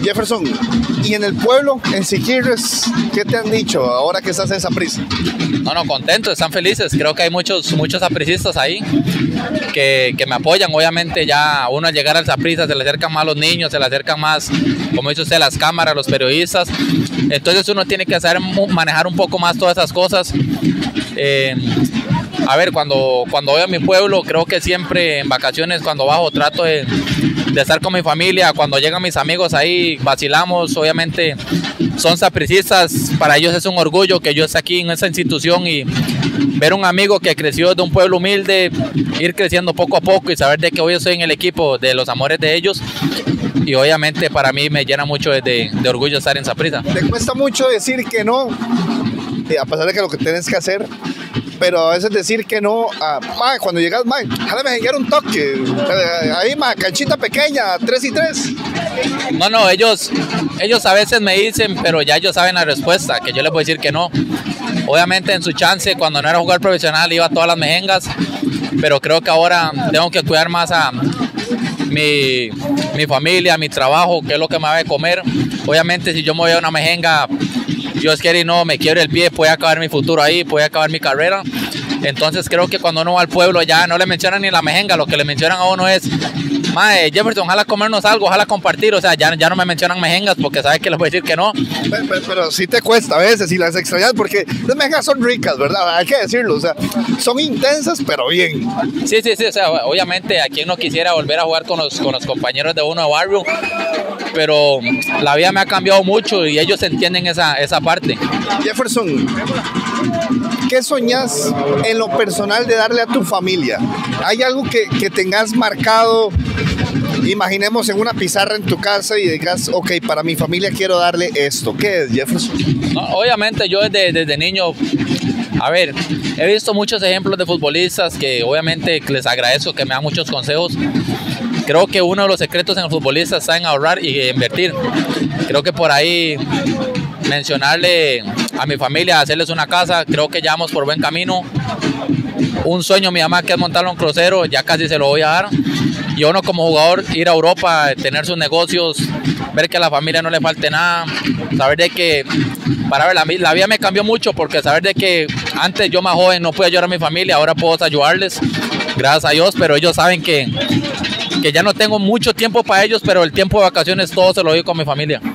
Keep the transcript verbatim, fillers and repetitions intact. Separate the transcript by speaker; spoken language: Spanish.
Speaker 1: Jefferson, y en el pueblo, en Siquirres, ¿qué te han dicho ahora que estás en Saprissa?
Speaker 2: No, no, contentos, están felices. Creo que hay muchos, muchos sapricistas ahí que, que me apoyan. Obviamente ya uno al llegar al Saprissa se le acercan más los niños, se le acercan más, como dice usted, las cámaras, los periodistas. Entonces uno tiene que saber manejar un poco más todas esas cosas. Eh, a ver, cuando, cuando voy a mi pueblo, creo que siempre en vacaciones, cuando bajo, trato de, de estar con mi familia. Cuando llegan mis amigos ahí, vacilamos. Obviamente son sapricistas, para ellos es un orgullo que yo esté aquí en esa institución y ver un amigo que creció de un pueblo humilde, ir creciendo poco a poco y saber de que hoy estoy en el equipo de los amores de ellos. Y obviamente para mí me llena mucho de, de orgullo estar en Saprissa.
Speaker 1: ¿Te cuesta mucho decir que no, a pesar de que lo que tienes que hacer, pero a veces decir que no, a, ma, cuando llegas, ma, déjame mejenguear un toque, ahí, ma, canchita pequeña, tres y tres?
Speaker 2: No, no, ellos, ellos a veces me dicen, pero ya ellos saben la respuesta, que yo les voy a decir que no. Obviamente en su chance, cuando no era jugador profesional, iba a todas las mejengas, pero creo que ahora tengo que cuidar más a mi, mi familia, mi trabajo, que es lo que me va a comer. Obviamente si yo me voy a una mejenga, Dios quiere y no me quiero el pie, puede acabar mi futuro ahí, puede acabar mi carrera. Entonces creo que cuando uno va al pueblo ya no le mencionan ni la mejenga, lo que le mencionan a uno es: mae, Jefferson, ojalá comernos algo, ojalá compartir. O sea, ya, ya no me mencionan mejengas porque sabes que les voy a decir que no.
Speaker 1: Pero, pero, pero sí te cuesta a veces y las extrañas porque las mejengas son ricas, ¿verdad? Hay que decirlo, o sea, son intensas pero bien.
Speaker 2: Sí, sí, sí, o sea, obviamente a quien no quisiera volver a jugar con los, con los compañeros de uno de barrio, pero la vida me ha cambiado mucho y ellos entienden esa, esa parte.
Speaker 1: Jefferson, ¿qué soñás en lo personal de darle a tu familia? ¿Hay algo que, que tengas marcado, imaginemos en una pizarra en tu casa y digas, ok, para mi familia quiero darle esto? ¿Qué es, Jefferson?
Speaker 2: No, obviamente yo desde, desde niño, a ver, he visto muchos ejemplos de futbolistas que obviamente les agradezco, que me dan muchos consejos. Creo que uno de los secretos en el futbolista está en ahorrar y invertir. Creo que por ahí mencionarle a mi familia, hacerles una casa, creo que ya vamos por buen camino. Un sueño mi mamá que es montarlo en crucero, ya casi se lo voy a dar. Y uno como jugador ir a Europa, tener sus negocios, ver que a la familia no le falte nada, saber de que, para ver, la, la vida me cambió mucho porque saber de que antes yo más joven no podía ayudar a mi familia, ahora puedo ayudarles, gracias a Dios, pero ellos saben que, que ya no tengo mucho tiempo para ellos, pero el tiempo de vacaciones todo se lo doy con mi familia.